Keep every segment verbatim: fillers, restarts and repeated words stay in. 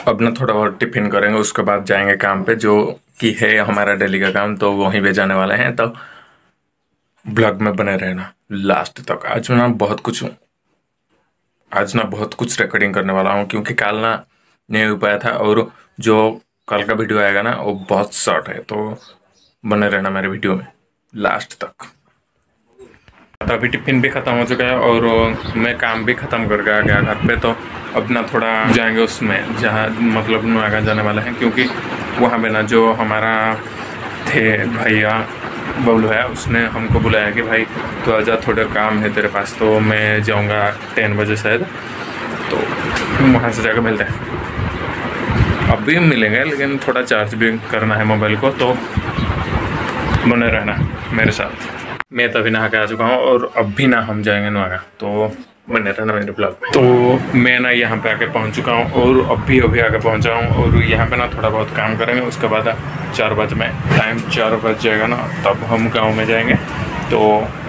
अब ना थोड़ा और टिफिन करेंगे, उसके बाद जाएंगे काम पे, जो कि है हमारा डेली का काम, तो वहीं पे जाने वाले हैं। तो ब्लॉग में बने रहना लास्ट तक। आज ना बहुत कुछ आज ना बहुत कुछ रिकॉर्डिंग करने वाला हूँ, क्योंकि कल ना नहीं हो पाया था, और जो कल का वीडियो आएगा ना वो बहुत शॉर्ट है, तो बने रहना मेरे वीडियो में लास्ट तक। तो अभी टिफिन भी ख़त्म हो चुका है और मैं काम भी ख़त्म करके आ गया घर पे। तो अब ना थोड़ा जाएंगे उसमें जहाँ मतलब नोएडा जाने वाले हैं, क्योंकि वहाँ पे ना जो हमारा थे भैया बबलू है, उसने हमको बुलाया कि भाई तो आजा, थोड़ा काम है तेरे पास। तो मैं जाऊँगा टेन बजे शायद, तो वहाँ से जाकर मिलते हैं। अब भी मिलेंगे, लेकिन थोड़ा चार्ज भी करना है मोबाइल को, तो बने रहना मेरे साथ। मैं तभी नहा के आ चुका हूँ और अब भी ना हम जाएंगे नोएडा, तो बने रहना मेरे ब्लॉग में। तो मैं ना यहाँ पे आके पहुँच चुका हूँ और अभी अभी आके पहुँचा हूँ, और यहाँ पे ना थोड़ा बहुत काम करेंगे। उसके बाद चार बजे में टाइम चार बज जाएगा ना, तब हम गाँव में जाएंगे। तो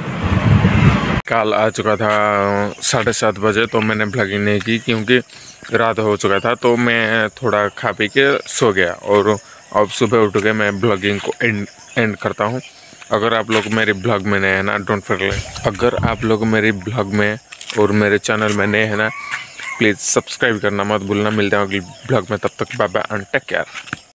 कल आ चुका था साढ़े सात बजे, तो मैंने ब्लॉगिंग नहीं की क्योंकि रात हो चुका था। तो मैं थोड़ा खा पी के सो गया, और अब सुबह उठ के मैं ब्लॉगिंग को एंड एंड करता हूँ। अगर आप लोग मेरे ब्लॉग में नए हैं ना, डोंट फॉरगेट, अगर आप लोग मेरे ब्लॉग में और मेरे चैनल में नए हैं ना, प्लीज़ सब्सक्राइब करना मत भूलना। मिलते हैं अगले ब्लॉग में, तब तक bye bye and take care.